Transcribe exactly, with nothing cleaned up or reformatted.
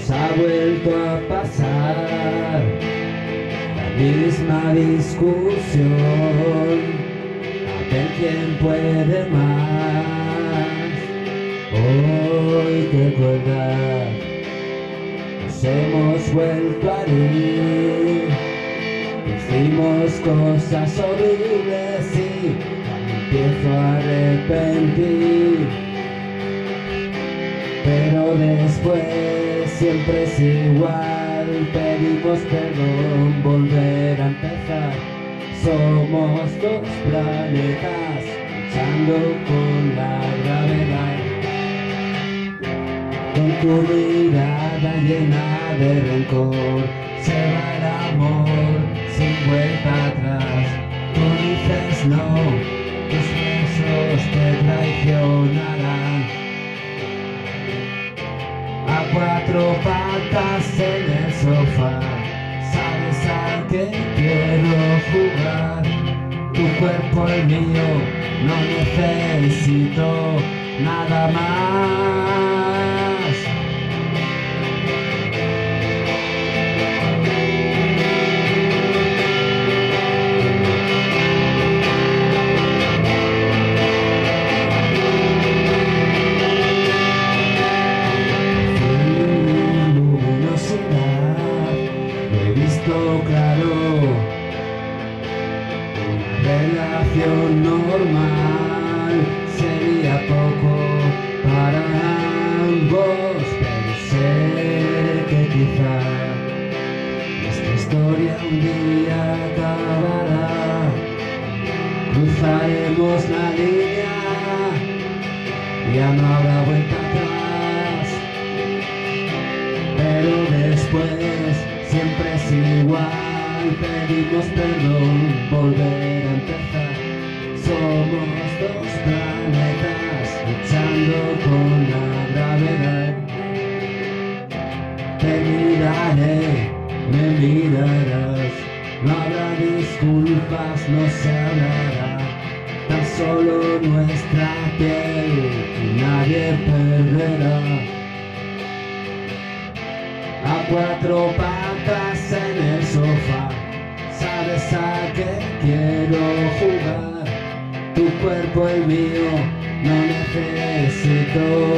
Nos ha vuelto a pasar la misma discusión, a ver quién puede más. Hoy te acuerdas, nos hemos vuelto a ir, hicimos cosas horribles y me empiezo a arrepentir, pero después siempre es igual, pedimos perdón, volver a empezar. Somos dos planetas luchando con la gravedad. Con tu mirada llena de rencor se va el amor sin vuelta atrás. Tú dices no, tus besos te traicionarán. A cuatro patas en el sofá, sabes a qué quiero jugar. Tu cuerpo el mío, no necesito nada más. Claro, una relación normal sería poco para ambos, pero sé que quizá nuestra historia un día acabará. Cruzaremos la línea, ya no habrá vuelta atrás, pero después siempre es igual, pedimos perdón, volver a empezar. Somos dos planetas luchando con la gravedad. Te miraré, me mirarás, no habrá disculpas, no se hablará, tan solo nuestra piel y nadie perderá. A cuatro patas en el sofá, sabes a qué quiero jugar. Tu cuerpo el mío, no necesito